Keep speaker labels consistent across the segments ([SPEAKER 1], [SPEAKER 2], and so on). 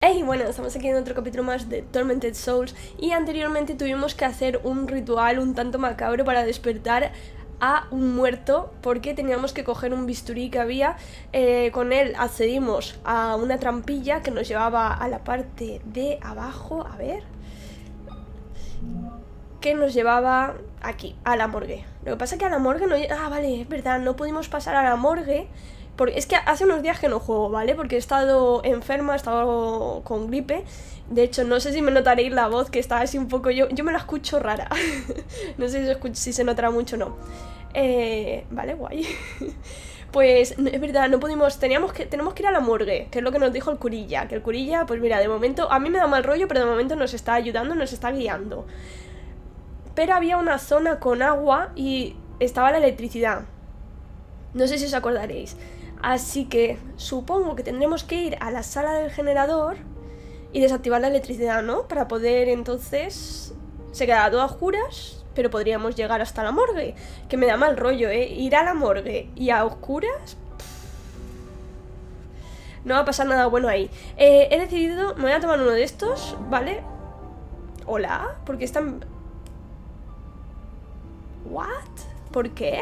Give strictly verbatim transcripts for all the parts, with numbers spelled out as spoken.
[SPEAKER 1] Hey, bueno, estamos aquí en otro capítulo más de Tormented Souls. Y anteriormente tuvimos que hacer un ritual un tanto macabro para despertar a un muerto, porque teníamos que coger un bisturí que había. eh, Con él accedimos a una trampilla que nos llevaba a la parte de abajo. A ver, que nos llevaba aquí, a la morgue. Lo que pasa es que a la morgue no... Ah, vale, es verdad, no pudimos pasar a la morgue porque es que hace unos días que no juego, ¿vale? Porque he estado enferma, he estado con gripe. De hecho, no sé si me notaréis la voz, que está así un poco... Yo, yo me la escucho rara. No sé si se, escucha, si se notará mucho o no. Eh, vale, guay. Pues es verdad, no pudimos... Teníamos que, tenemos que ir a la morgue, que es lo que nos dijo el curilla. Que el curilla, pues mira, de momento... A mí me da mal rollo, pero de momento nos está ayudando, nos está guiando. Pero había una zona con agua y estaba la electricidad. No sé si os acordaréis. Así que supongo que tendremos que ir a la sala del generador y desactivar la electricidad, ¿no? Para poder entonces... Se quedará todo a oscuras, pero podríamos llegar hasta la morgue. Que me da mal rollo, ¿eh? Ir a la morgue y a oscuras... No va a pasar nada bueno ahí. Eh, he decidido... Me voy a tomar uno de estos, ¿vale? Hola, ¿por qué están...? ¿What? ¿Por qué?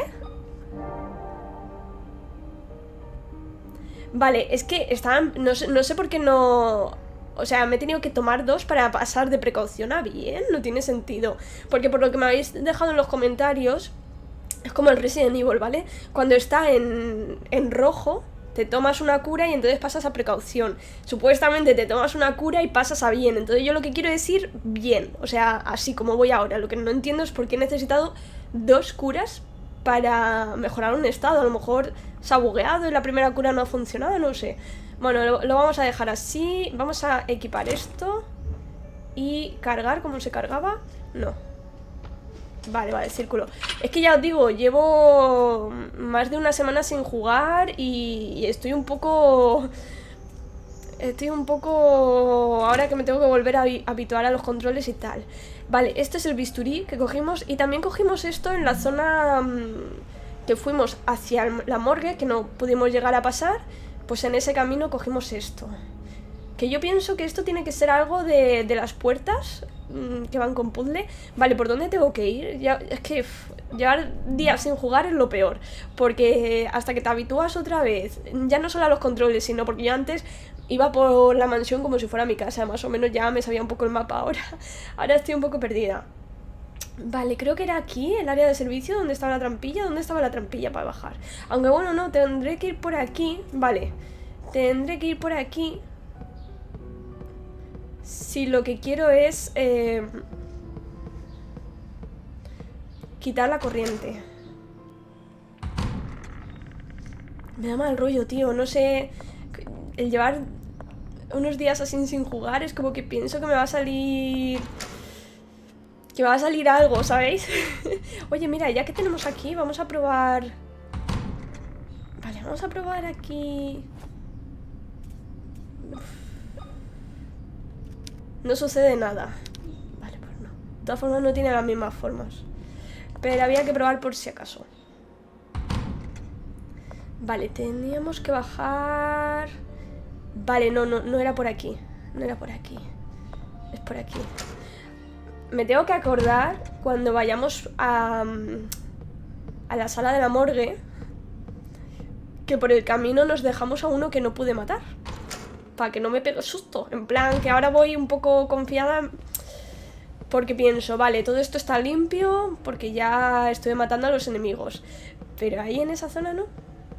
[SPEAKER 1] Vale, es que estaban... No sé, no sé por qué no... O sea, me he tenido que tomar dos para pasar de precaución a bien. No tiene sentido. Porque por lo que me habéis dejado en los comentarios, es como el Resident Evil, ¿vale? Cuando está en, en rojo, te tomas una cura y entonces pasas a precaución. Supuestamente te tomas una cura y pasas a bien. Entonces yo lo que quiero decir, bien. O sea, así como voy ahora. Lo que no entiendo es por qué he necesitado dos curas para mejorar un estado. A lo mejor se ha bugueado y la primera cura no ha funcionado, no sé. Bueno, lo, lo vamos a dejar así. Vamos a equipar esto y cargar. ¿Cómo se cargaba? No. Vale, vale, círculo. Es que ya os digo, llevo más de una semana sin jugar y, y estoy un poco... Estoy un poco... Ahora que me tengo que volver a habituar a los controles y tal. Vale, este es el bisturí que cogimos. Y también cogimos esto en la zona mmm, que fuimos hacia la morgue, que no pudimos llegar a pasar. Pues en ese camino cogimos esto. Que yo pienso que esto tiene que ser algo de, de las puertas mmm, que van con puzzle. Vale, ¿por dónde tengo que ir? Ya, es que pff, llevar días sin jugar es lo peor. Porque hasta que te habitúas otra vez, ya no solo a los controles, sino porque yo antes... Iba por la mansión como si fuera mi casa, más o menos ya me sabía un poco el mapa ahora. Ahora estoy un poco perdida. Vale, creo que era aquí, el área de servicio, donde estaba la trampilla. ¿Dónde estaba la trampilla para bajar? Aunque bueno, no, tendré que ir por aquí. Vale, tendré que ir por aquí si lo que quiero es eh, quitar la corriente. Me da mal rollo, tío, no sé... El llevar unos días así sin jugar es como que pienso que me va a salir... Que va a salir algo, ¿sabéis? Oye, mira, ya que tenemos aquí, vamos a probar... Vale, vamos a probar aquí... Uf. No sucede nada. Vale, pues no. De todas formas no tiene las mismas formas. Pero había que probar por si acaso. Vale, teníamos que bajar... Vale, no, no, no era por aquí. No era por aquí. Es por aquí. Me tengo que acordar cuando vayamos a, a la sala de la morgue, que por el camino nos dejamos a uno que no pude matar, para que no me pegue susto. En plan, que ahora voy un poco confiada, porque pienso, vale, todo esto está limpio, porque ya estoy matando a los enemigos. Pero ahí en esa zona no.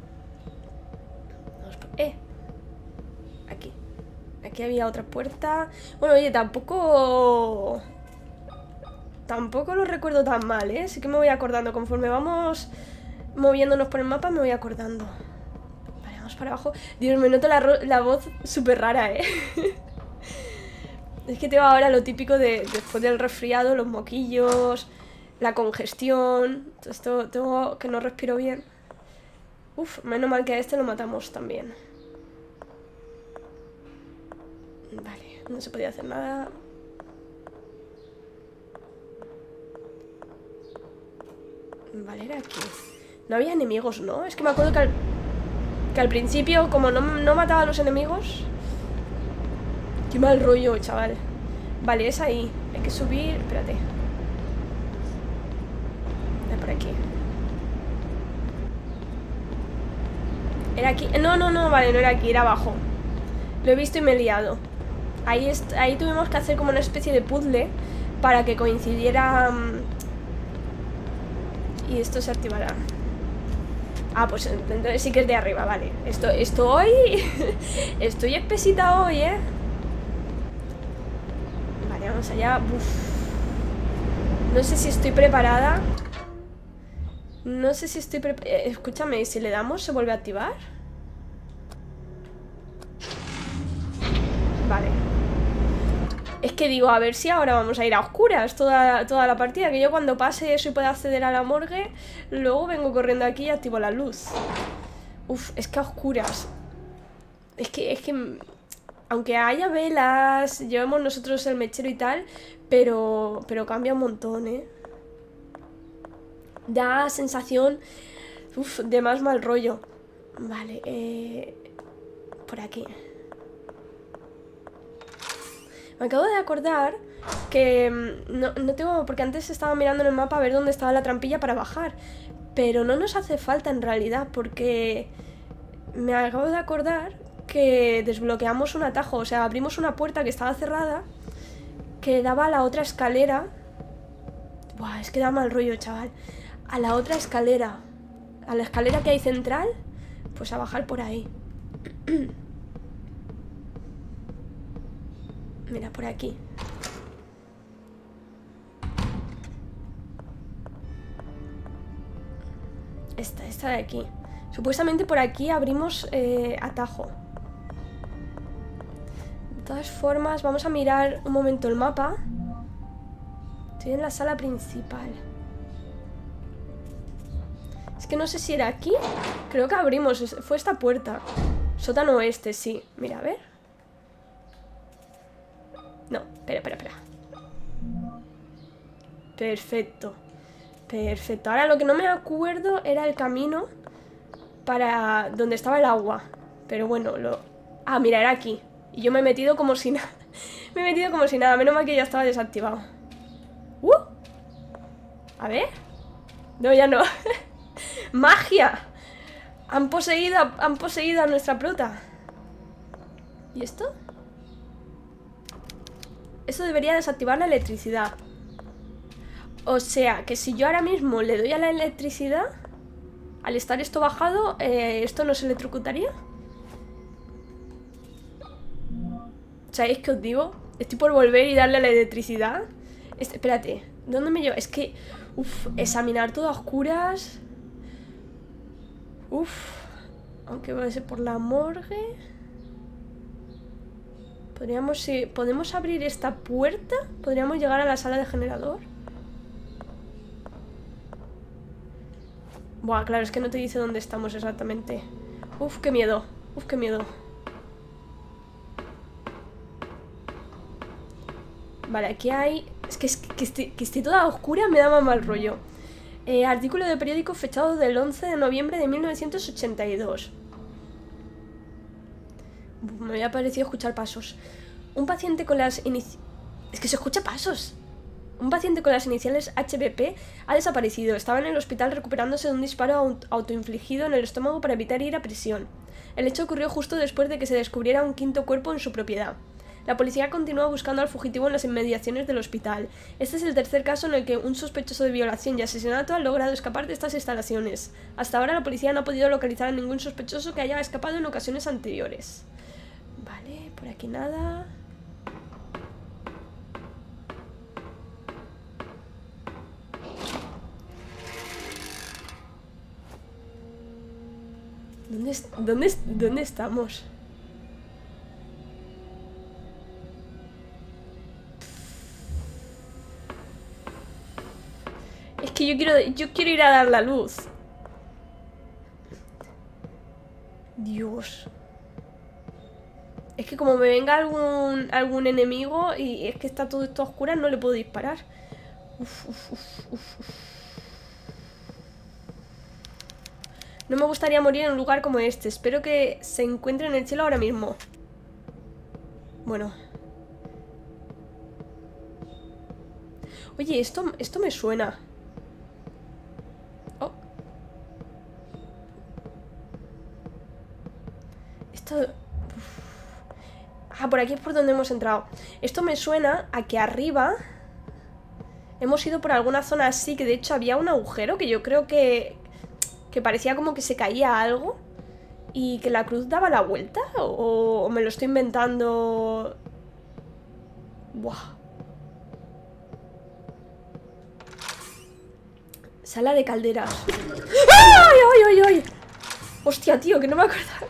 [SPEAKER 1] Eh Aquí. Aquí había otra puerta. Bueno, oye, tampoco... Tampoco lo recuerdo tan mal, ¿eh? Sí que me voy acordando. Conforme vamos moviéndonos por el mapa, me voy acordando. Vale, vamos para abajo. Dios, me noto la, la voz súper rara, ¿eh? Es que tengo ahora lo típico de después del resfriado, los moquillos, la congestión. Esto tengo que no respiro bien. Uf, menos mal que a este lo matamos también. Vale, no se podía hacer nada. Vale, era aquí. No había enemigos, ¿no? Es que me acuerdo que al, que al principio, como no, no mataba a los enemigos, Qué mal rollo, chaval. Vale, es ahí. Hay que subir... Espérate. Es por aquí. Era aquí... No, no, no, vale, no era aquí, era abajo. Lo he visto y me he liado. Ahí, est... ahí tuvimos que hacer como una especie de puzzle para que coincidiera... Y esto se activará. Ah, pues entonces sí que es de arriba, vale. Esto, estoy... Estoy espesita hoy, ¿eh? Vale, vamos allá. Uf. No sé si estoy preparada. No sé si estoy preparada. Escúchame, si le damos, ¿se vuelve a activar? Vale. Es que digo, a ver si ahora vamos a ir a oscuras toda, toda la partida. Que yo cuando pase eso y pueda acceder a la morgue, luego vengo corriendo aquí y activo la luz. Uf, es que a oscuras. Es que, es que... Aunque haya velas, llevemos nosotros el mechero y tal, pero, pero cambia un montón, ¿eh? Da sensación, uf, de más mal rollo. Vale, eh... por aquí. Me acabo de acordar que no, no tengo... Porque antes estaba mirando en el mapa a ver dónde estaba la trampilla para bajar. Pero no nos hace falta en realidad, porque... Me acabo de acordar que desbloqueamos un atajo. O sea, abrimos una puerta que estaba cerrada, que daba a la otra escalera. Buah, es que da mal rollo, chaval. A la otra escalera. A la escalera que hay central. Pues a bajar por ahí. Mira, por aquí. Esta, esta de aquí. Supuestamente por aquí abrimos eh, atajo. De todas formas, vamos a mirar un momento el mapa. Estoy en la sala principal. Es que no sé si era aquí. Creo que abrimos, fue esta puerta. Sótano oeste, sí. Mira, a ver. No, espera, espera, espera. Perfecto. Perfecto. Ahora lo que no me acuerdo era el camino para donde estaba el agua. Pero bueno, lo... Ah, mira, era aquí. Y yo me he metido como si nada. Me he metido como si nada. Menos mal que ya estaba desactivado. ¡Uh! A ver. No, ya no. ¡Magia! Han poseído, han poseído a nuestra prota. ¿Y esto? Eso debería desactivar la electricidad. O sea, que si yo ahora mismo le doy a la electricidad, al estar esto bajado, eh, ¿esto no se electrocutaría? ¿Sabéis qué os digo? Estoy por volver y darle a la electricidad. Este, espérate, ¿dónde me lleva? Es que, uff, examinar todo a oscuras. Uff, aunque va a ser por la morgue. Podríamos, si podemos abrir esta puerta, podríamos llegar a la sala de generador. Buah, claro, es que no te dice dónde estamos exactamente. Uf, qué miedo, uf, qué miedo. Vale, aquí hay... Es que, es que, esté, que esté toda oscura me da más mal rollo. eh, Artículo de periódico fechado del once de noviembre de mil novecientos ochenta y dos. Me había parecido escuchar pasos. Un paciente con las iniciales... Es que se escucha pasos. Un paciente con las iniciales H B P ha desaparecido. Estaba en el hospital recuperándose de un disparo autoinfligido en el estómago para evitar ir a prisión. El hecho ocurrió justo después de que se descubriera un quinto cuerpo en su propiedad. La policía continúa buscando al fugitivo en las inmediaciones del hospital. Este es el tercer caso en el que un sospechoso de violación y asesinato ha logrado escapar de estas instalaciones. Hasta ahora la policía no ha podido localizar a ningún sospechoso que haya escapado en ocasiones anteriores. Vale, por aquí nada... ¿Dónde, es, dónde, es, ¿Dónde estamos? Es que yo quiero, yo quiero ir a dar la luz. Dios. Es que como me venga algún, algún enemigo y es que está todo esto a oscuras, no le puedo disparar. Uf, uf, uf, uf, uf. No me gustaría morir en un lugar como este. Espero que se encuentre en el cielo ahora mismo. Bueno, Oye, esto, esto me suena. Oh. Esto... Uf. Ah, por aquí es por donde hemos entrado. Esto me suena a que arriba hemos ido por alguna zona así, que de hecho había un agujero que yo creo que... que parecía como que se caía algo y que la cruz daba la vuelta. ¿O, o me lo estoy inventando? Buah. Sala de calderas. ¡Ay, ay, ay, ay! Hostia, tío, que no me acordaba.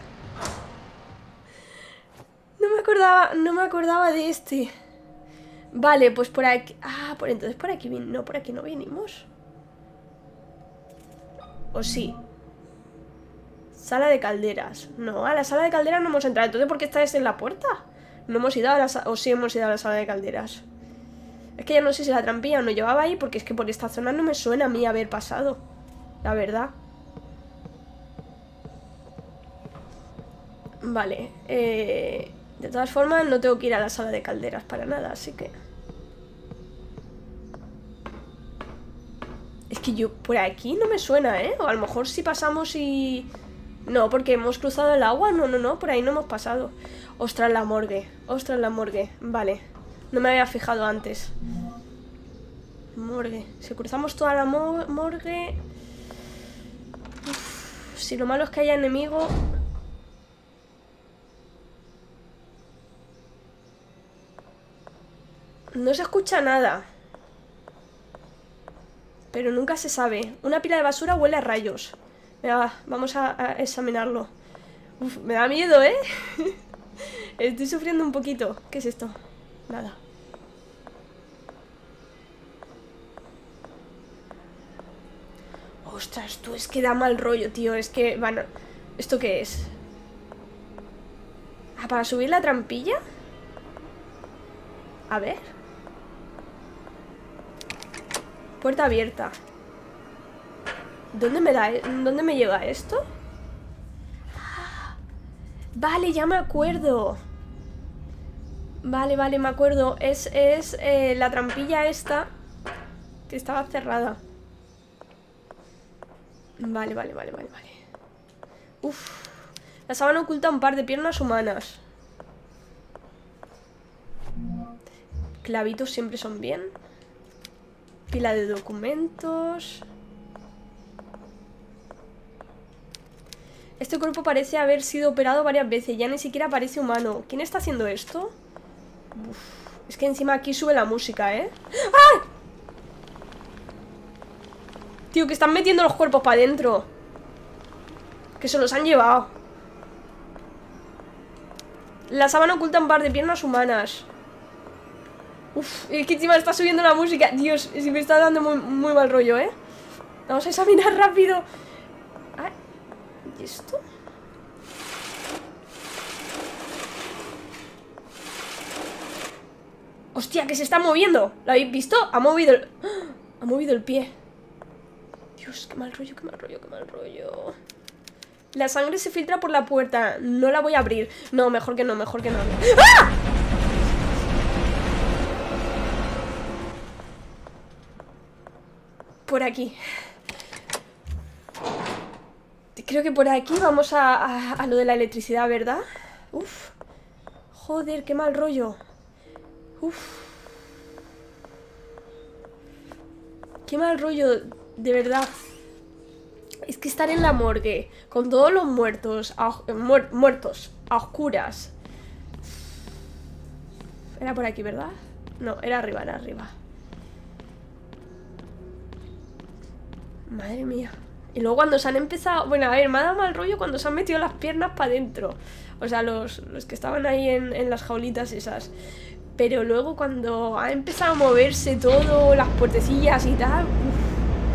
[SPEAKER 1] No me acordaba, no me acordaba de este. Vale, pues por aquí... Ah, por entonces por aquí... No, por aquí no vinimos. ¿O sí? Sala de calderas. No, a la sala de calderas no hemos entrado. Entonces, ¿por qué estáis en la puerta? No hemos ido a la sala... O sí hemos ido a la sala de calderas. Es que ya no sé si la trampilla no llevaba ahí, porque es que por esta zona no me suena a mí haber pasado. La verdad. Vale. Eh, de todas formas, no tengo que ir a la sala de calderas para nada, así que... Es que yo por aquí no me suena, ¿eh? O a lo mejor si pasamos y... No, porque hemos cruzado el agua. No, no, no, por ahí no hemos pasado. Ostras, la morgue. Ostras, la morgue. Vale. No me había fijado antes. Morgue. Si cruzamos toda la mo morgue... Uf, si lo malo es que haya enemigo... No se escucha nada. Pero nunca se sabe. Una pila de basura huele a rayos. Venga, vamos a, a examinarlo. Uf, me da miedo, ¿eh? Estoy sufriendo un poquito. ¿Qué es esto? Nada. Ostras, tú, es que da mal rollo, tío. Es que, bueno, ¿esto qué es? ¿Ah, para subir la trampilla? A ver. Puerta abierta. ¿Dónde me da? ¿Dónde me llega esto? Vale, ya me acuerdo. Vale, vale, me acuerdo. Es, es eh, la trampilla esta que estaba cerrada. Vale, vale, vale, vale, vale. Uf. La sábana oculta un par de piernas humanas. Clavitos siempre son bien. Pila de documentos. Este cuerpo parece haber sido operado varias veces. Ya ni siquiera parece humano. ¿Quién está haciendo esto? Uf. Es que encima aquí sube la música, ¿eh? ¡Ah! Tío, que están metiendo los cuerpos para adentro. Que se los han llevado. La sábana oculta un par de piernas humanas. Uf, es que encima está subiendo la música. Dios, si me está dando muy, muy mal rollo, ¿eh? Vamos a examinar rápido. Ah, ¿y esto? ¡Hostia, que se está moviendo! ¿Lo habéis visto? Ha movido el... ¡Ah! Ha movido el pie. Dios, qué mal rollo, qué mal rollo, qué mal rollo. La sangre se filtra por la puerta. No la voy a abrir. No, mejor que no, mejor que no. ¡Ah! Por aquí. Creo que por aquí vamos a, a, a lo de la electricidad, ¿verdad? Uf. Joder, qué mal rollo. Uf. Qué mal rollo, de verdad. Es que estar en la morgue con todos los muertos, a, muer, muertos, a oscuras. Era por aquí, ¿verdad? No, era arriba, era arriba. Madre mía. Y luego cuando se han empezado... Bueno, a ver, me ha dado mal rollo cuando se han metido las piernas para adentro. O sea, los, los que estaban ahí en, en las jaulitas esas. Pero luego cuando ha empezado a moverse todo, las puertecillas y tal... Uf.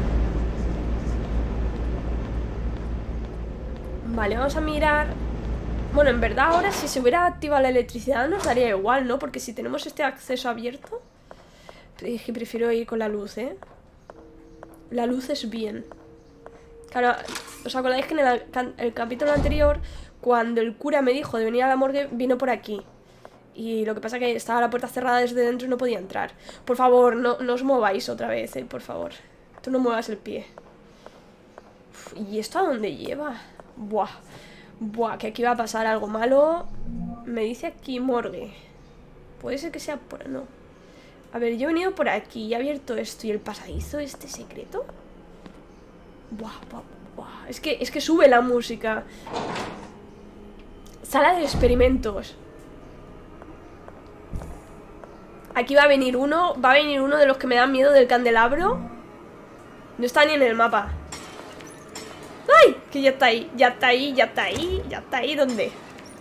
[SPEAKER 1] Vale, vamos a mirar... Bueno, en verdad ahora si se hubiera activado la electricidad nos daría igual, ¿no? Porque si tenemos este acceso abierto... Es que prefiero ir con la luz, ¿eh? La luz es bien. Claro, ¿os acordáis que en el, el capítulo anterior, cuando el cura me dijo de venir a la morgue, vino por aquí? Y lo que pasa es que estaba la puerta cerrada desde dentro y no podía entrar. Por favor, no, no os mováis otra vez, eh, por favor. Tú no muevas el pie. Uf, ¿y esto a dónde lleva? Buah. Buah, que aquí va a pasar algo malo. Me dice aquí morgue. Puede ser que sea por... no. A ver, yo he venido por aquí y he abierto esto. ¿Y el pasadizo este secreto? Buah, buah, buah. Es que, es que sube la música. Sala de experimentos. Aquí va a venir uno. Va a venir uno de los que me dan miedo del candelabro. No está ni en el mapa. ¡Ay! Que ya está ahí, ya está ahí, ya está ahí, ya está ahí. ¿Dónde?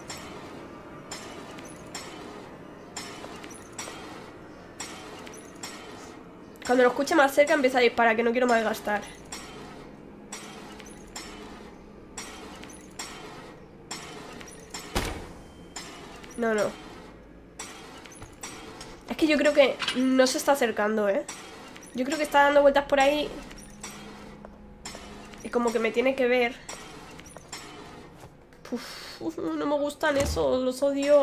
[SPEAKER 1] Cuando lo escuche más cerca empieza a disparar, que no quiero malgastar. No, no. Es que yo creo que no se está acercando, ¿eh? Yo creo que está dando vueltas por ahí. Y como que me tiene que ver. Uf, uf, no me gustan esos, los odio.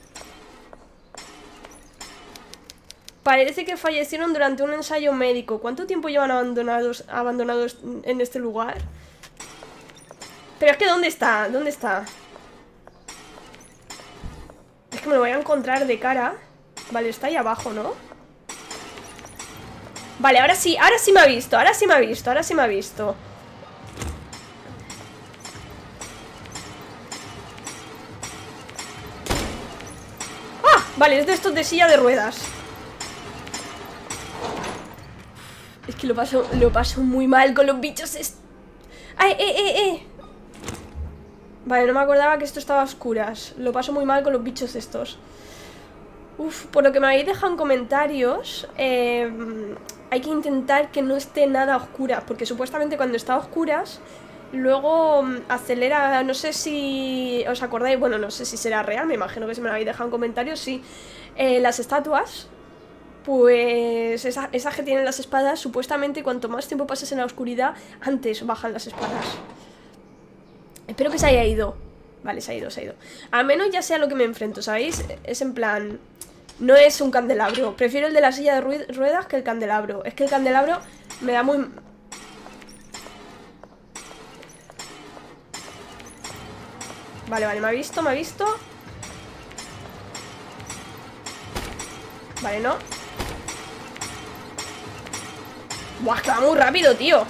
[SPEAKER 1] Parece que fallecieron durante un ensayo médico. ¿Cuánto tiempo llevan abandonados, abandonados en este lugar? Pero es que ¿dónde está? ¿Dónde está? Es que me lo voy a encontrar de cara. Vale, está ahí abajo, ¿no? Vale, ahora sí, ahora sí me ha visto. Ahora sí me ha visto, ahora sí me ha visto. ¡Ah! Vale, es de estos de silla de ruedas. Es que lo paso, lo paso muy mal con los bichos. est- ¡Ay, eh, eh, eh! Vale, no me acordaba que esto estaba a oscuras. Lo paso muy mal con los bichos estos. Uf, por lo que me habéis dejado en comentarios, eh, hay que intentar que no esté nada a oscuras, porque supuestamente cuando está a oscuras, luego mm, acelera, no sé si os acordáis, bueno, no sé si será real, me imagino que si me lo habéis dejado en comentarios, sí, eh, las estatuas, pues esa- esas que tienen las espadas, supuestamente cuanto más tiempo pases en la oscuridad, antes bajan las espadas. Espero que se haya ido. Vale, se ha ido, se ha ido. Al menos ya sé a lo que me enfrento, ¿sabéis? Es en plan... No es un candelabro. Prefiero el de la silla de rue- ruedas que el candelabro. Es que el candelabro me da muy... Vale, vale, me ha visto, me ha visto. Vale, no. Buah, es que va muy rápido, tío.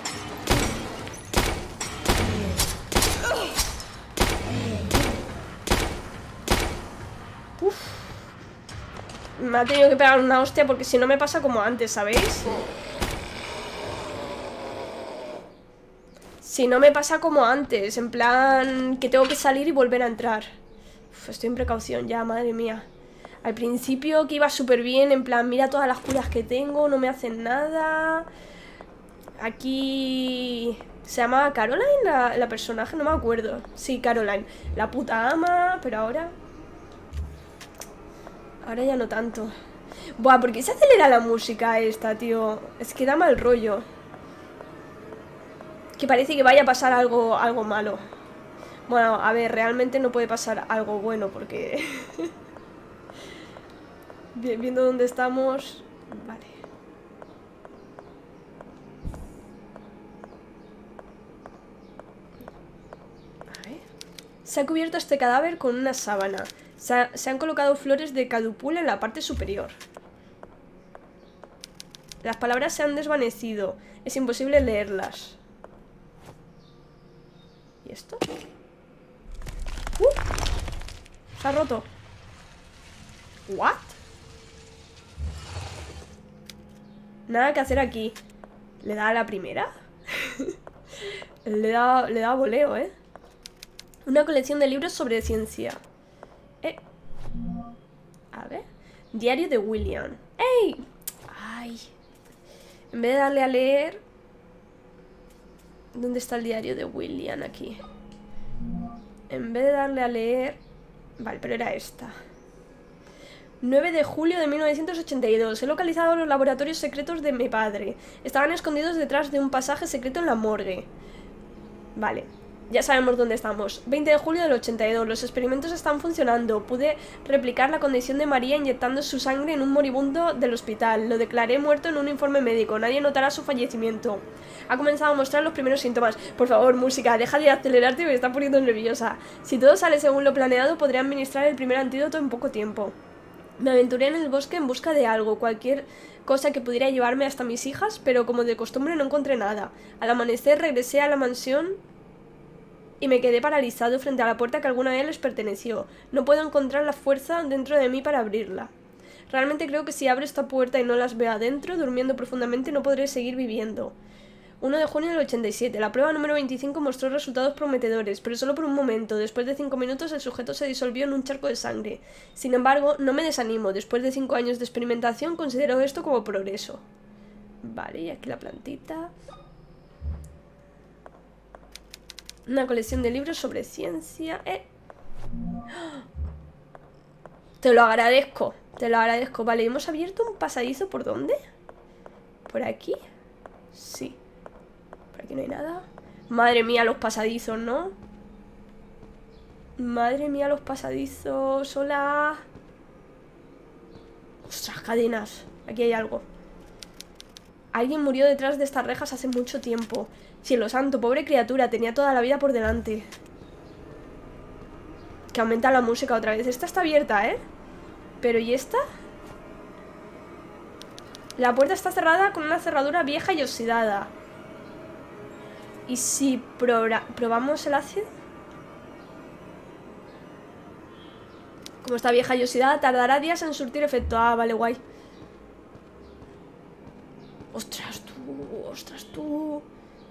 [SPEAKER 1] Uf. Me ha tenido que pegar una hostia porque si no me pasa como antes, ¿sabéis? Si no me pasa como antes, en plan que tengo que salir y volver a entrar. Uf, estoy en precaución ya, madre mía. Al principio que iba súper bien, en plan, mira todas las curas que tengo, no me hacen nada. Aquí... ¿Se llama Caroline la, la personaje? No me acuerdo. Sí, Caroline. La puta ama, pero ahora... Ahora ya no tanto. Buah, ¿por qué se acelera la música esta, tío? Es que da mal rollo. Que parece que vaya a pasar algo, algo malo. Bueno, a ver, realmente no puede pasar algo bueno porque... Viendo dónde estamos... Vale. A ver. Se ha cubierto este cadáver con una sábana. Se, ha- se han colocado flores de cadupul en la parte superior. Las palabras se han desvanecido. Es imposible leerlas. ¿Y esto? ¡Uh! Se ha roto. ¿What? Nada que hacer aquí. ¿Le da a la primera? Le da, le da voleo, ¿eh? Una colección de libros sobre ciencia. Eh. A ver. Diario de William. ¡Ey! Ay. En vez de darle a leer... ¿Dónde está el diario de William? Aquí. En vez de darle a leer... Vale, pero era esta. nueve de julio de mil novecientos ochenta y dos. He localizado los laboratorios secretos de mi padre. Estaban escondidos detrás de un pasaje secreto en la morgue. Vale. Ya sabemos dónde estamos. veinte de julio del ochenta y dos. Los experimentos están funcionando. Pude replicar la condición de María inyectando su sangre en un moribundo del hospital. Lo declaré muerto en un informe médico. Nadie notará su fallecimiento. Ha comenzado a mostrar los primeros síntomas. Por favor, música, deja de acelerarte, me está poniendo nerviosa. Si todo sale según lo planeado, podré administrar el primer antídoto en poco tiempo. Me aventuré en el bosque en busca de algo, cualquier cosa que pudiera llevarme hasta mis hijas, pero como de costumbre no encontré nada. Al amanecer regresé a la mansión y me quedé paralizado frente a la puerta que alguna vez les perteneció. No puedo encontrar la fuerza dentro de mí para abrirla. Realmente creo que si abro esta puerta y no las veo adentro, durmiendo profundamente, no podré seguir viviendo. uno de junio del ochenta y siete. La prueba número veinticinco mostró resultados prometedores, pero solo por un momento. Después de cinco minutos el sujeto se disolvió en un charco de sangre. Sin embargo, no me desanimo. Después de cinco años de experimentación, considero esto como progreso. Vale, y aquí la plantita. Una colección de libros sobre ciencia. Eh. Te lo agradezco. Te lo agradezco. Vale, ¿hemos abierto un pasadizo por dónde? ¿Por aquí? Sí. Por aquí no hay nada. Madre mía, los pasadizos, ¿no? Madre mía, los pasadizos. Hola. Ostras, cadenas. Aquí hay algo. Alguien murió detrás de estas rejas hace mucho tiempo. Cielo santo, pobre criatura, tenía toda la vida por delante. Que aumenta la música otra vez. Esta está abierta, ¿eh? Pero ¿y esta? La puerta está cerrada con una cerradura vieja y oxidada. ¿Y si probamos el ácido? Como está vieja y oxidada, tardará días en surtir efecto. Ah, vale, guay. Ostras, tú, ostras, tú.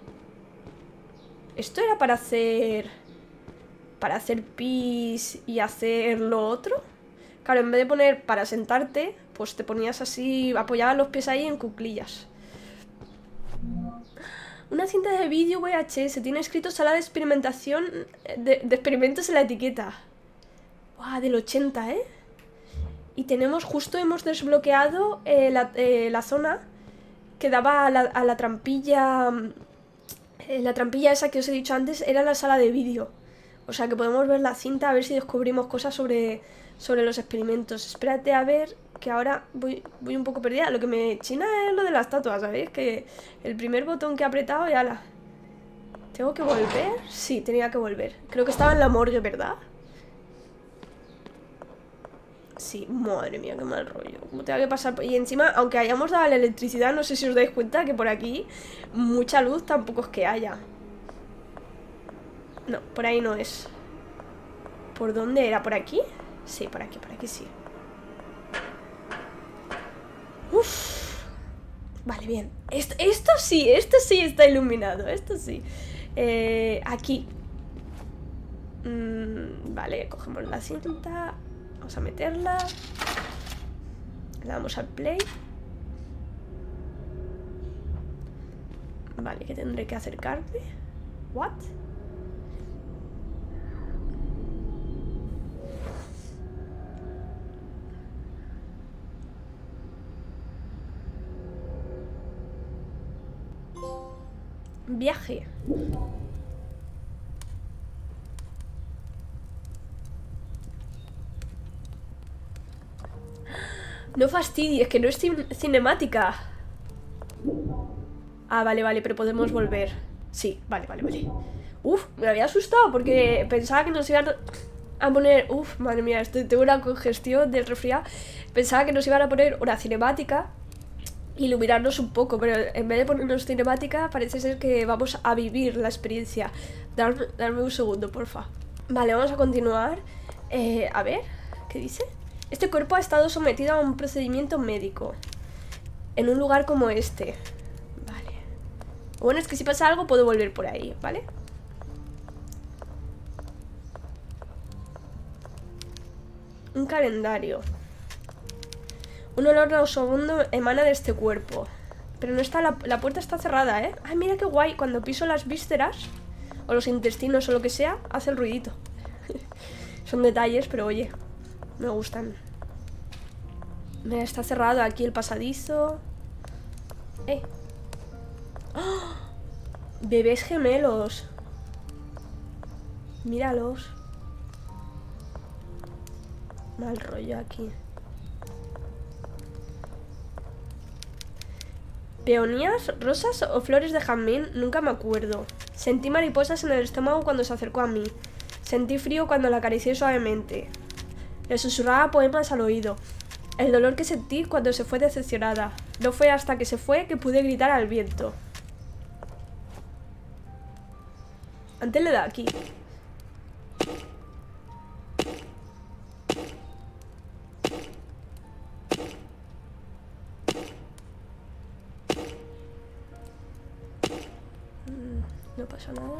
[SPEAKER 1] Esto era para hacer... Para hacer pis y hacer lo otro. Claro, en vez de poner para sentarte, pues te ponías así, apoyabas los pies ahí en cuclillas. Una cinta de vídeo V H S. Tiene escrito sala de experimentación de, de experimentos en la etiqueta. Buah, del ochenta, ¿eh? Y tenemos, justo hemos desbloqueado eh, la, eh, la zona que daba a la, a la trampilla. Eh, la trampilla esa que os he dicho antes era la sala de vídeo. O sea que podemos ver la cinta a ver si descubrimos cosas sobre, sobre los experimentos. Espérate a ver, que ahora voy, voy un poco perdida. Lo que me china es lo de la estatua, ¿sabéis? Que el primer botón que he apretado y ala. ¿Tengo que volver? Sí, tenía que volver. Creo que estaba en la morgue, ¿verdad? Sí, madre mía, qué mal rollo. Como tenga que pasar. Y encima, aunque hayamos dado la electricidad, no sé si os dais cuenta que por aquí mucha luz tampoco es que haya. No, por ahí no es. ¿Por dónde era? ¿Por aquí? Sí, por aquí, por aquí sí. Uf. Vale, bien. Esto, esto sí, esto sí está iluminado. Esto sí. Eh, aquí. Mm, vale, cogemos la cinta. Vamos a meterla. Le damos al play. Vale, que tendré que acercarme. ¿What? Viaje. No fastidies, que no es cin cinemática. Ah, vale, vale, pero podemos volver. Sí, vale, vale, vale. Uf, me había asustado porque pensaba que nos iban a poner... Uf, madre mía, estoy, tengo una congestión del resfriado. Pensaba que nos iban a poner una cinemática, iluminarnos un poco, pero en vez de ponernos cinemática, parece ser que vamos a vivir la experiencia. Darme, darme un segundo, porfa. Vale, vamos a continuar. Eh, a ver, ¿qué dice? Este cuerpo ha estado sometido a un procedimiento médico en un lugar como este. Vale. Bueno, es que si pasa algo puedo volver por ahí, ¿vale? Un calendario. Un olor nauseabundo emana de este cuerpo. Pero no está, la, la puerta está cerrada, ¿eh? Ay, mira qué guay, cuando piso las vísceras o los intestinos o lo que sea, hace el ruidito. Son detalles, pero oye, me gustan. Mira, está cerrado aquí el pasadizo. Eh. ¡Oh! Bebés gemelos. Míralos. Mal rollo aquí. ¿Peonías, rosas o flores de jazmín? Nunca me acuerdo. Sentí mariposas en el estómago cuando se acercó a mí. Sentí frío cuando la acaricié suavemente. Le susurraba poemas al oído. El dolor que sentí cuando se fue decepcionada. No fue hasta que se fue que pude gritar al viento. Antes le da aquí. No pasa nada.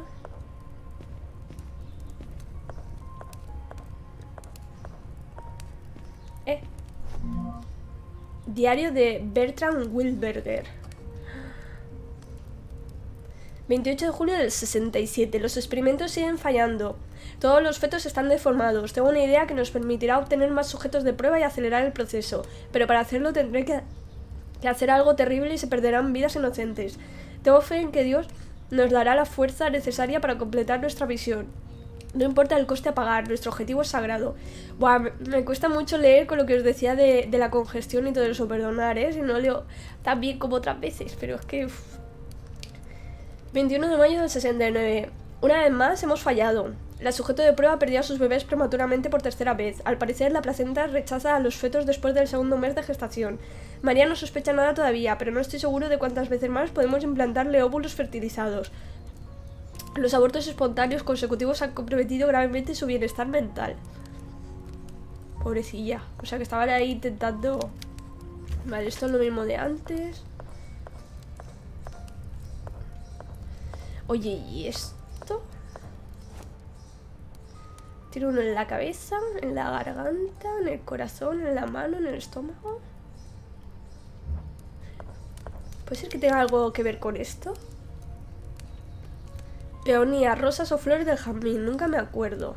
[SPEAKER 1] Eh. Diario de Bertrand Wilberger. veintiocho de julio del sesenta y siete. Los experimentos siguen fallando. Todos los fetos están deformados. Tengo una idea que nos permitirá obtener más sujetos de prueba y acelerar el proceso. Pero para hacerlo tendré que, que hacer algo terrible y se perderán vidas inocentes. Tengo fe en que Dios nos dará la fuerza necesaria para completar nuestra misión. No importa el coste a pagar, nuestro objetivo es sagrado. Buah, me, me cuesta mucho leer con lo que os decía de, de la congestión y todo eso, perdonar, ¿eh? Si no leo tan bien como otras veces, pero es que... Uf. veintiuno de mayo del sesenta y nueve. Una vez más hemos fallado. La sujeto de prueba perdió a sus bebés prematuramente por tercera vez. Al parecer, la placenta rechaza a los fetos después del segundo mes de gestación. María no sospecha nada todavía, pero no estoy seguro de cuántas veces más podemos implantarle óvulos fertilizados. Los abortos espontáneos consecutivos han comprometido gravemente su bienestar mental. Pobrecilla. O sea que estaban ahí intentando... Vale, esto es lo mismo de antes. Oye, ¿y esto? Tiene uno en la cabeza, en la garganta, en el corazón, en la mano, en el estómago. ¿Puede ser que tenga algo que ver con esto? Peonías, rosas o flores del jazmín, nunca me acuerdo.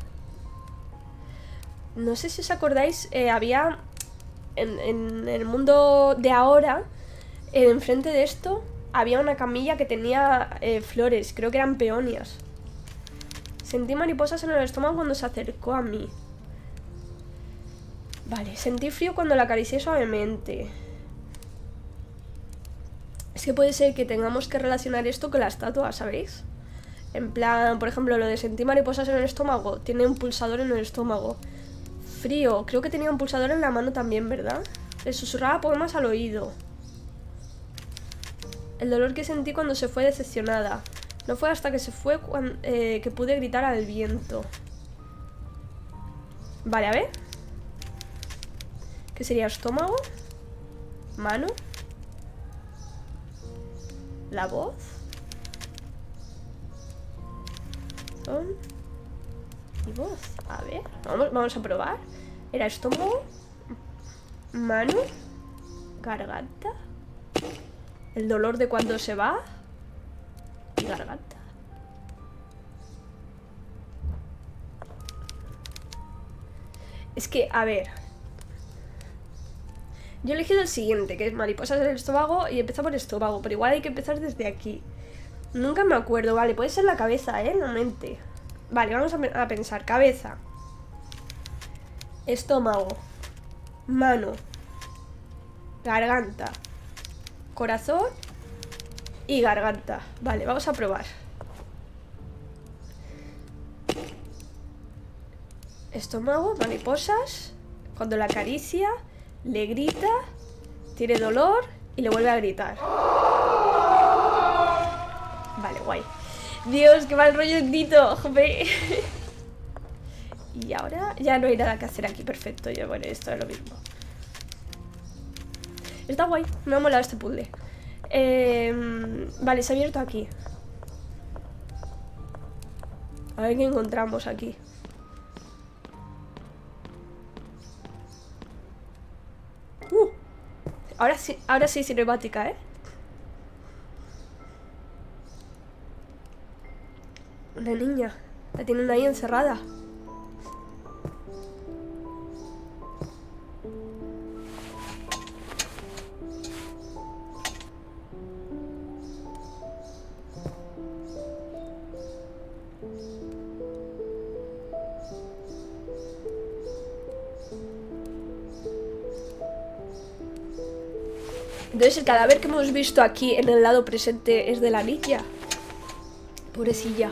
[SPEAKER 1] No sé si os acordáis, eh, había en, en el mundo de ahora, eh, enfrente de esto, había una camilla que tenía eh, flores, creo que eran peonias. Sentí mariposas en el estómago cuando se acercó a mí. Vale, sentí frío cuando la acaricié suavemente. Es que puede ser que tengamos que relacionar esto con la estatua, ¿sabéis? En plan, por ejemplo, lo de sentir mariposas en el estómago. Tiene un pulsador en el estómago. Frío, creo que tenía un pulsador en la mano también, ¿verdad? Le susurraba poemas al oído. El dolor que sentí cuando se fue decepcionada. No fue hasta que se fue cuando, eh, que pude gritar al viento. Vale, a ver. ¿Qué sería? Estómago. Mano. La voz. Son. Y voz. A ver. Vamos, vamos a probar. Era estómago. Mano. Garganta. El dolor de cuando se va. Y garganta. Es que, a ver. Yo he elegido el siguiente, que es mariposas en el estómago, y empieza por el estómago, pero igual hay que empezar desde aquí. Nunca me acuerdo, vale, puede ser la cabeza, ¿eh? La mente. Vale, vamos a, a pensar. Cabeza. Estómago. Mano. Garganta. Corazón. Y garganta. Vale, vamos a probar. Estómago, mariposas. Cuando la acaricia, le grita, tiene dolor y le vuelve a gritar. Vale, guay. Dios, qué mal rollo, Tito, jope. Y ahora ya no hay nada que hacer aquí, perfecto. Yo, bueno, esto es lo mismo. Está guay, me ha molado este puzzle. Eh, vale, se ha abierto aquí. A ver qué encontramos aquí. Uh, ahora sí, ahora sí cinemática, ¿eh? Una niña. La tienen ahí encerrada. Entonces el cadáver que hemos visto aquí en el lado presente es de la niña. Pobrecilla.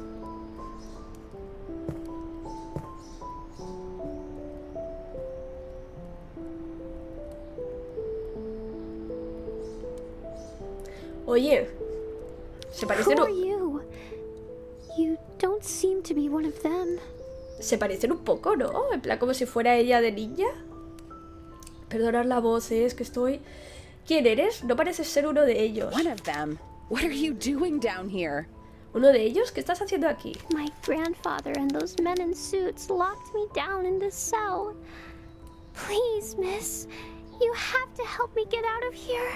[SPEAKER 1] Oye, se parecen,
[SPEAKER 2] Who are you? You don't seem to be one of them.
[SPEAKER 1] se parecen un poco, ¿no? En plan como si fuera ella de niña. Perdonad la voz, ¿eh? Es que estoy... ¿Quién eres? No pareces ser uno de ellos.
[SPEAKER 3] One of them. What are you doing down here?
[SPEAKER 1] ¿Uno de ellos? ¿Qué estás haciendo aquí?
[SPEAKER 2] My grandfather and those men in suits locked me down in this cell. Please, miss, you have to help me get out of here.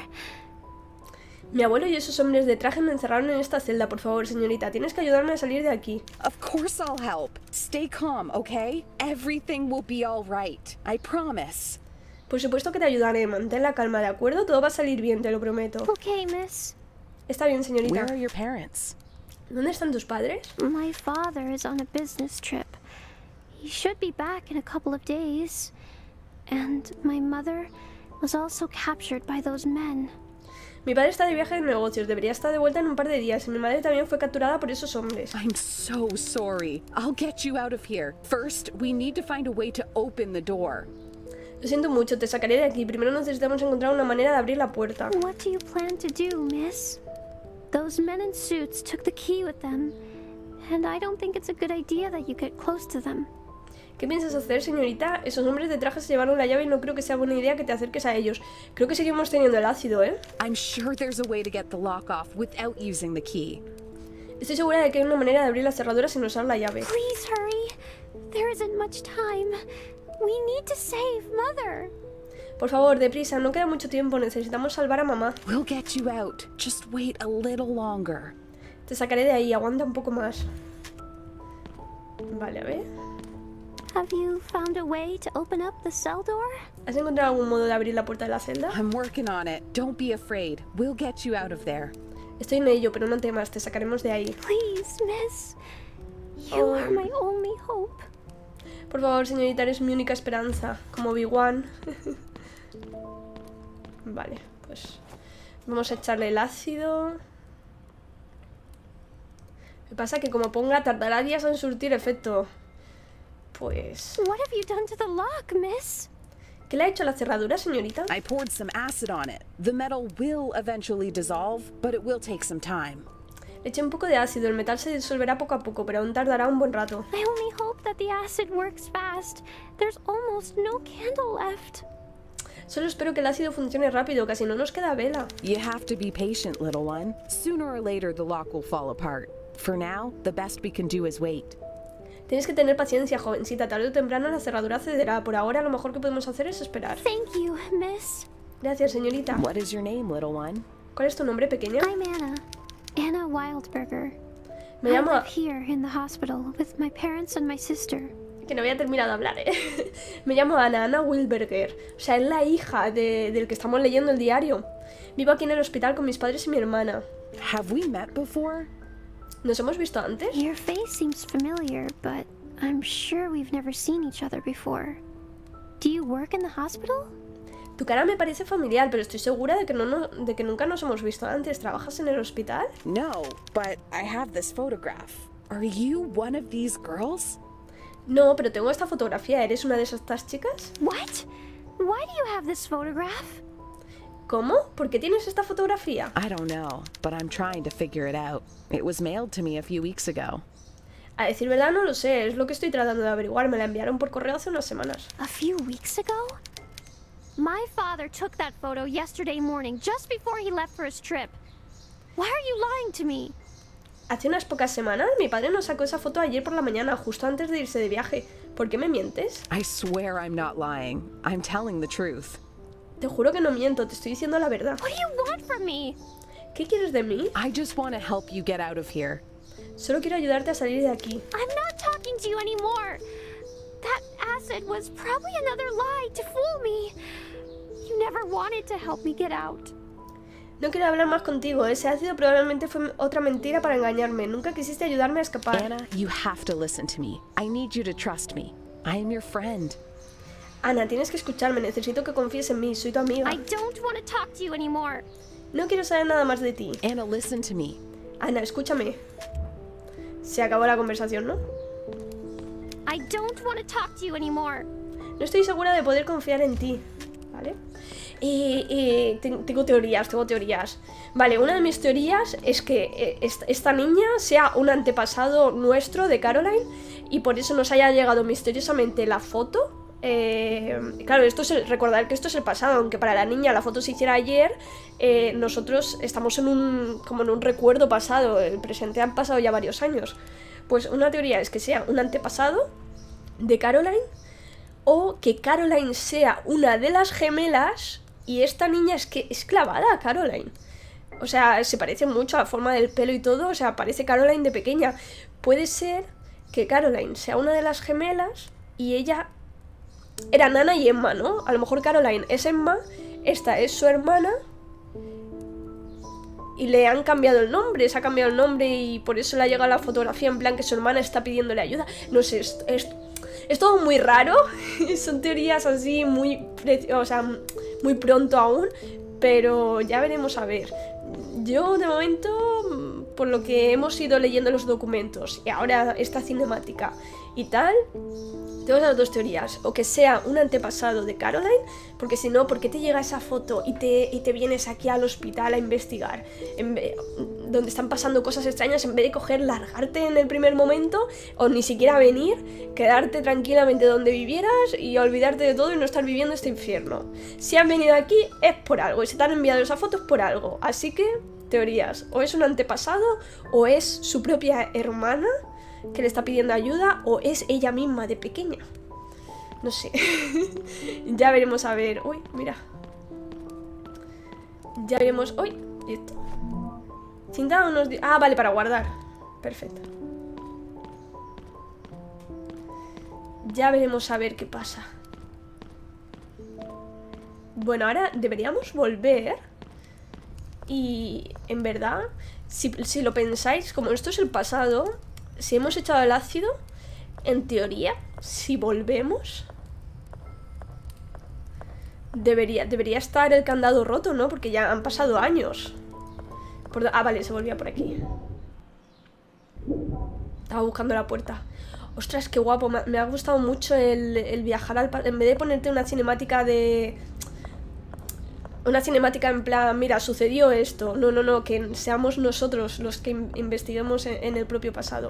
[SPEAKER 1] Mi abuelo y esos hombres de traje me encerraron en esta celda. Por favor, señorita, tienes que ayudarme a salir de aquí.
[SPEAKER 3] Of course I'll help. Stay calm, okay? Everything will be all right. I promise.
[SPEAKER 1] Por supuesto que te ayudaré. Mantén la calma, ¿de acuerdo? Todo va a salir bien, te lo prometo.
[SPEAKER 2] Okay, miss.
[SPEAKER 1] Está bien,
[SPEAKER 3] Where
[SPEAKER 1] señorita.
[SPEAKER 3] are your parents?
[SPEAKER 1] ¿Dónde están tus padres?
[SPEAKER 2] My father is on a business trip. He should be back in a couple of days. And my mother was also captured by those men.
[SPEAKER 1] Mi padre está de viaje de negocios. Debería estar de vuelta en un par de días. Y mi madre también fue capturada por esos hombres.
[SPEAKER 3] I'm so sorry. I'll get you out of here. First, we need to find a way to open the door.
[SPEAKER 1] Lo siento mucho, te sacaré de aquí. Primero necesitamos encontrar una manera de abrir la puerta.
[SPEAKER 2] What do you plan to do, miss? Those men in suits took the key with them. And I don't think it's a good idea that you get close to them.
[SPEAKER 1] ¿Qué piensas hacer, señorita? Esos hombres de traje se llevaron la llave y no creo que sea buena idea que te acerques a ellos. Creo que seguimos teniendo el ácido, ¿eh?
[SPEAKER 3] I'm sure there's a way to get the lock off without using the key.
[SPEAKER 1] Estoy segura de que hay una manera de abrir las cerraduras sin usar la llave.
[SPEAKER 2] Please hurry. There isn't much time. We need to save Mother.
[SPEAKER 1] Por favor, deprisa, no queda mucho tiempo. Necesitamos salvar a mamá.
[SPEAKER 3] We'll get you out. Just wait a little longer.
[SPEAKER 1] Te sacaré de ahí, aguanta un poco más. Vale, a ver.
[SPEAKER 2] Have you found a way to open up the cell door?
[SPEAKER 1] ¿Has encontrado algún modo de abrir la puerta de la celda?
[SPEAKER 3] I'm working on it. Don't be afraid. We'll get you out of there.
[SPEAKER 1] Estoy en ello, pero no temas, te sacaremos de ahí.
[SPEAKER 2] Please, miss. You are my only hope.
[SPEAKER 1] Por favor, señorita, eres mi única esperanza. Como Obi-Wan. Vale, pues... Vamos a echarle el ácido. Me pasa que como ponga tardará días en surtir efecto. Pues...
[SPEAKER 2] What have you done to the lock, miss?
[SPEAKER 1] ¿Qué le ha hecho a la cerradura, señorita?
[SPEAKER 3] I poured some acid on it. The metal will eventually dissolve, but it will take some time.
[SPEAKER 1] Le eché un poco de ácido. El metal se disolverá poco a poco, pero aún tardará un buen rato.
[SPEAKER 2] I only hope that the acid works fast. There's almost no candle left.
[SPEAKER 1] Solo espero que el ácido funcione rápido, casi no nos queda vela.
[SPEAKER 3] You have to be patient, little one. Sooner or later, the lock will fall apart. For now, the best we can do is wait.
[SPEAKER 1] Tienes que tener paciencia, jovencita. Tarde o temprano la cerradura cederá. Por ahora, lo mejor que podemos hacer es esperar.
[SPEAKER 2] Thank you, miss.
[SPEAKER 1] Gracias, señorita.
[SPEAKER 3] What is your name, little one?
[SPEAKER 1] ¿Cuál es tu nombre, pequeña?
[SPEAKER 2] I'm Anna. Anna Wildberger.
[SPEAKER 1] Me
[SPEAKER 2] I
[SPEAKER 1] llamo...
[SPEAKER 2] live here in the hospital with my parents and my sister.
[SPEAKER 1] Que no había terminado de hablar, ¿eh? Me llamo Ana, Ana Wilberger. O sea, es la hija de, del que estamos leyendo el diario. Vivo aquí en el hospital con mis padres y mi hermana.
[SPEAKER 3] Have we met before?
[SPEAKER 1] ¿Nos hemos visto antes?
[SPEAKER 2] Your face seems familiar, but I'm sure we've never seen each other before. Do you work in the hospital?
[SPEAKER 1] Tu cara me parece familiar, pero estoy segura de que, no, no, de que nunca nos hemos visto antes. ¿Trabajas en el hospital?
[SPEAKER 3] No, but I have this photograph. Are you one of these girls?
[SPEAKER 1] No, pero tengo esta fotografía. ¿Eres una de esas chicas?
[SPEAKER 2] What? Why do you have this photograph?
[SPEAKER 1] ¿Cómo? ¿Por qué tienes esta fotografía?
[SPEAKER 3] I don't know, but I'm trying to figure it out. It was mailed to me a few weeks ago.
[SPEAKER 1] A decir verdad no lo sé, es lo que estoy tratando de averiguar. Me la enviaron por correo hace unas semanas.
[SPEAKER 2] A few weeks ago? My father took that photo yesterday morning, just before he left for his trip. Why are you lying to me?
[SPEAKER 1] Hace unas pocas semanas mi padre nos sacó esa foto ayer por la mañana, justo antes de irse de viaje. ¿Por qué me mientes?
[SPEAKER 3] I swear I'm not lying. I'm telling the truth.
[SPEAKER 1] Te juro que no miento, te estoy diciendo la verdad.
[SPEAKER 2] What do you want from me?
[SPEAKER 1] ¿Qué quieres de mí?
[SPEAKER 3] I just want to help you get out of here.
[SPEAKER 1] Solo quiero ayudarte a salir de aquí.
[SPEAKER 2] I'm not talking to you anymore. That acid was probably another lie to fool me. You never wanted to help me get out.
[SPEAKER 1] No quiero hablar más contigo. Ese ácido probablemente fue otra mentira para engañarme. Nunca quisiste ayudarme a escapar.
[SPEAKER 3] Anna, you have to listen to me. I need you to trust me. I am your friend.
[SPEAKER 1] Ana, tienes que escucharme, necesito que confíes en mí, soy tu amiga.
[SPEAKER 2] I don't want to talk to you anymore.
[SPEAKER 1] No quiero saber nada más de ti.
[SPEAKER 3] Anna, listen to me.
[SPEAKER 1] Ana, escúchame. Se acabó la conversación, ¿no?
[SPEAKER 2] I don't want to talk to you anymore.
[SPEAKER 1] No estoy segura de poder confiar en ti, ¿vale? Y, y tengo teorías, tengo teorías. Vale, una de mis teorías es que esta niña sea un antepasado nuestro de Caroline y por eso nos haya llegado misteriosamente la foto. Eh, claro, esto es el, recordar que esto es el pasado, aunque para la niña la foto se hiciera ayer, eh, nosotros estamos en un, como en un recuerdo pasado, el presente han pasado ya varios años. Pues una teoría es que sea un antepasado de Caroline o que Caroline sea una de las gemelas y esta niña es que es clavada a Caroline. O sea, se parece mucho a la forma del pelo y todo, o sea, parece Caroline de pequeña. Puede ser que Caroline sea una de las gemelas y ella... Eran Ana y Emma, ¿no? A lo mejor Caroline es Emma, esta es su hermana y le han cambiado el nombre, se ha cambiado el nombre y por eso le ha llegado la fotografía en plan que su hermana está pidiéndole ayuda. No sé, es, es, es todo muy raro, son teorías así muy, o sea, muy pronto aún, pero ya veremos a ver. Yo de momento, por lo que hemos ido leyendo los documentos y ahora esta cinemática y tal... Tengo las dos teorías, o que sea un antepasado de Caroline, porque si no, ¿por qué te llega esa foto y te, y te vienes aquí al hospital a investigar? En vez, donde están pasando cosas extrañas, en vez de coger, largarte en el primer momento, o ni siquiera venir, quedarte tranquilamente donde vivieras y olvidarte de todo y no estar viviendo este infierno. Si han venido aquí es por algo, y si te han enviado esa foto es por algo. Así que, teorías, o es un antepasado, o es su propia hermana que le está pidiendo ayuda, o es ella misma de pequeña. No sé. Ya veremos a ver. Uy, mira. Ya veremos. Uy, ¿y esto? Cinta unos... Ah, vale, para guardar. Perfecto. Ya veremos a ver qué pasa. Bueno, ahora deberíamos volver. Y en verdad, si, si lo pensáis, como esto es el pasado, si hemos echado el ácido, en teoría, si volvemos, debería, debería estar el candado roto, ¿no? Porque ya han pasado años. Por, ah, vale, se volvía por aquí. Estaba buscando la puerta. Ostras, qué guapo. Me, me ha gustado mucho el, el viajar al... En vez de ponerte una cinemática de... Una cinemática en plan, mira, sucedió esto. No, no, no, que seamos nosotros los que in investiguemos en, en el propio pasado.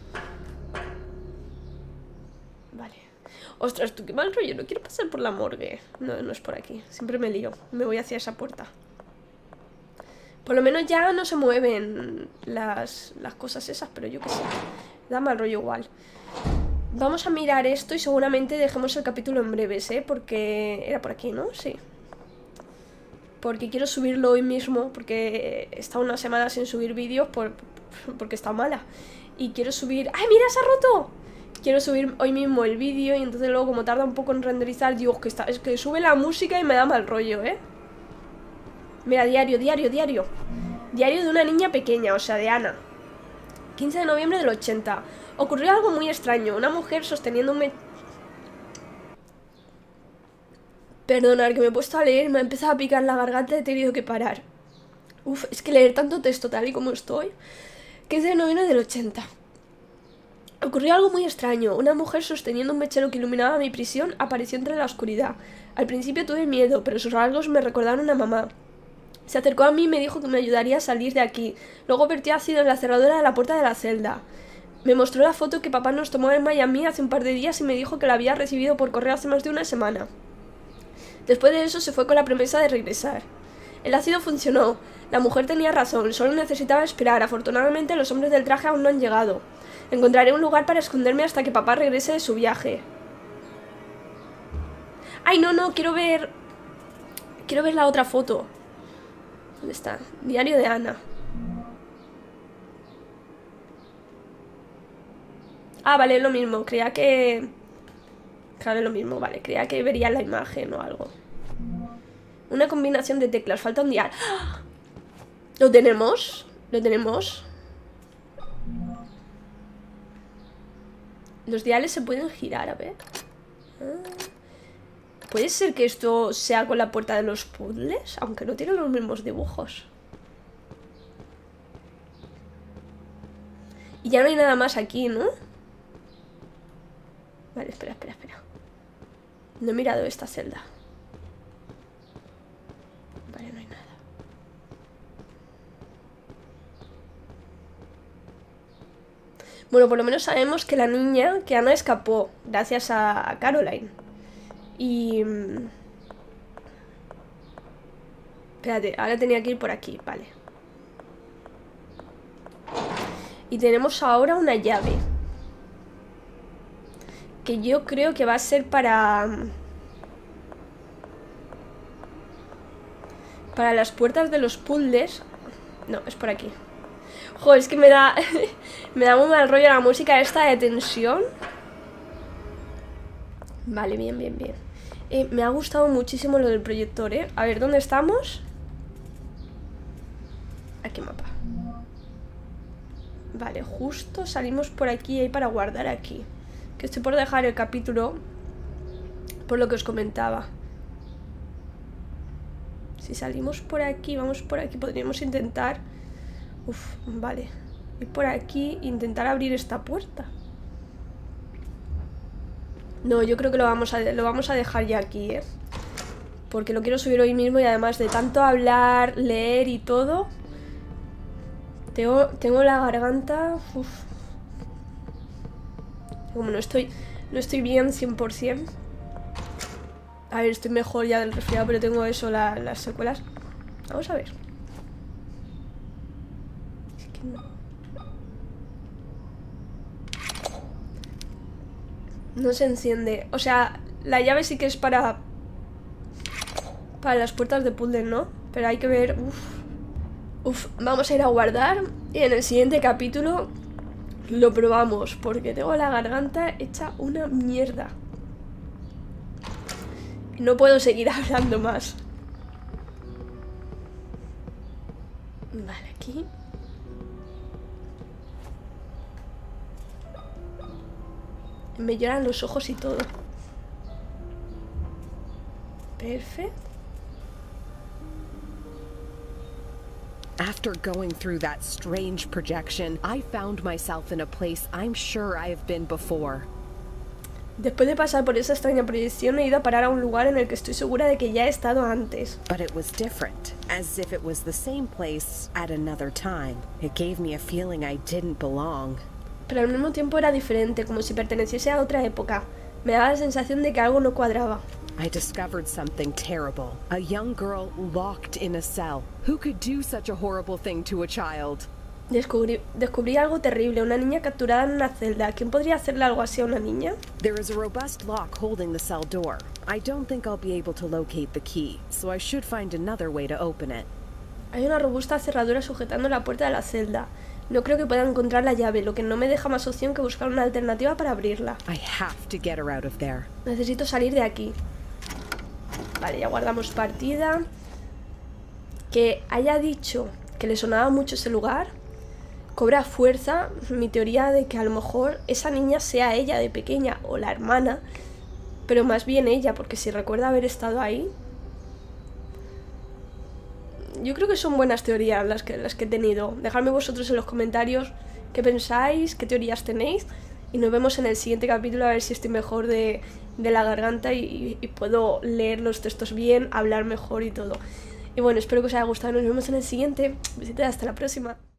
[SPEAKER 1] Vale. Ostras, tú qué mal rollo, no quiero pasar por la morgue. No, no es por aquí, siempre me lío. Me voy hacia esa puerta. Por lo menos ya no se mueven las, las cosas esas, pero yo qué sé. Da mal rollo igual. Vamos a mirar esto y seguramente dejemos el capítulo en breves, ¿eh? Porque era por aquí, ¿no? Sí. Porque quiero subirlo hoy mismo, porque he estado una semana sin subir vídeos por, porque está mala. Y quiero subir... ¡Ay, mira, se ha roto! Quiero subir hoy mismo el vídeo y entonces luego como tarda un poco en renderizar, digo, que está, es que sube la música y me da mal rollo, ¿eh? Mira, diario, diario, diario. Diario de una niña pequeña, o sea, de Ana. quince de noviembre del ochenta. Ocurrió algo muy extraño. Una mujer sosteniendo un... Me... Perdonad, que me he puesto a leer, me ha empezado a picar la garganta, he tenido que parar. Uf, es que leer tanto texto tal y como estoy. quince de noviembre del ochenta. Ocurrió algo muy extraño. Una mujer sosteniendo un mechero que iluminaba mi prisión apareció entre la oscuridad. Al principio tuve miedo, pero sus rasgos me recordaron a mamá. Se acercó a mí y me dijo que me ayudaría a salir de aquí. Luego vertió ácido en la cerradura de la puerta de la celda. Me mostró la foto que papá nos tomó en Miami hace un par de días y me dijo que la había recibido por correo hace más de una semana. Después de eso se fue con la promesa de regresar. El ácido funcionó. La mujer tenía razón, solo necesitaba esperar. Afortunadamente los hombres del traje aún no han llegado. Encontraré un lugar para esconderme hasta que papá regrese de su viaje. ¡Ay, no, no! Quiero ver... Quiero ver la otra foto. ¿Dónde está? Diario de Ana. Ah, vale, es lo mismo. Creía que... Claro, es lo mismo, vale. Creía que vería la imagen o algo. Una combinación de teclas. Falta un dial. ¡Ah! ¿Lo tenemos? ¿Lo tenemos? Los diales se pueden girar, a ver. Ah. ¿Puede ser que esto sea con la puerta de los puzzles? Aunque no tiene los mismos dibujos. Y ya no hay nada más aquí, ¿no? Vale, espera, espera, espera. No he mirado esta celda. Vale, no hay nada. Bueno, por lo menos sabemos que la niña, que Ana escapó gracias a Caroline. Y... Espérate, ahora tenía que ir por aquí, vale. Y tenemos ahora una llave. Que yo creo que va a ser para... Para las puertas de los puzzles. No, es por aquí. Joder, es que me da... me da muy mal rollo la música esta de tensión. Vale, bien, bien, bien. Eh, me ha gustado muchísimo lo del proyector, ¿eh? A ver, ¿dónde estamos? Aquí mapa. Vale, justo salimos por aquí y hay para guardar aquí. Que estoy por dejar el capítulo por lo que os comentaba. Si salimos por aquí, vamos por aquí, podríamos intentar... Uf, vale. Ir por aquí e intentar abrir esta puerta. No, yo creo que lo vamos a, lo vamos a dejar ya aquí, ¿eh? Porque lo quiero subir hoy mismo y además de tanto hablar, leer y todo... Tengo, tengo la garganta... Uf. Como no estoy, no estoy bien cien por cien. A ver, estoy mejor ya del resfriado, pero tengo eso, la, las secuelas. Vamos a ver. Es que no. No se enciende. O sea, la llave sí que es para... Para las puertas de puzzle, ¿no? Pero hay que ver... Uf. Uf, vamos a ir a guardar. Y en el siguiente capítulo... Lo probamos, porque tengo la garganta hecha una mierda. No puedo seguir hablando más. Vale, aquí. Me lloran los ojos y todo. Perfecto.
[SPEAKER 3] After going through that strange projection, I found myself in a place I'm sure I have been before.
[SPEAKER 1] Después de pasar por esa extraña proyección, he ido a parar a un lugar en el que estoy segura de que ya he estado antes.
[SPEAKER 3] But it was different, as if it was the same place at another time. It gave me a feeling I didn't belong.
[SPEAKER 1] Pero al mismo tiempo era diferente, como si perteneciese a otra época. Me daba la sensación de que algo no cuadraba.
[SPEAKER 3] I discovered something terrible. A young girl locked in a cell. Who could do such a horrible thing to a child?
[SPEAKER 1] Descubrí, descubrí algo terrible, una niña capturada en una celda. ¿Quién podría hacerle algo así a una niña?
[SPEAKER 3] There is a robust lock holding the cell door. I don't think I'll be able to locate the key, so I should find another way to open it.
[SPEAKER 1] Hay una robusta cerradura sujetando la puerta de la celda. No creo que pueda encontrar la llave, lo que no me deja más opción que buscar una alternativa para abrirla.
[SPEAKER 3] I have to get her out of there.
[SPEAKER 1] Necesito salir de aquí. Vale, ya guardamos partida. Que haya dicho que le sonaba mucho ese lugar cobra fuerza mi teoría de que a lo mejor esa niña sea ella de pequeña o la hermana, pero más bien ella, porque si recuerda haber estado ahí. Yo creo que son buenas teorías las que, las que he tenido. Dejadme vosotros en los comentarios qué pensáis, qué teorías tenéis. Y nos vemos en el siguiente capítulo a ver si estoy mejor de, de la garganta y, y puedo leer los textos bien, hablar mejor y todo. Y bueno, espero que os haya gustado. Nos vemos en el siguiente. Besitos, hasta la próxima.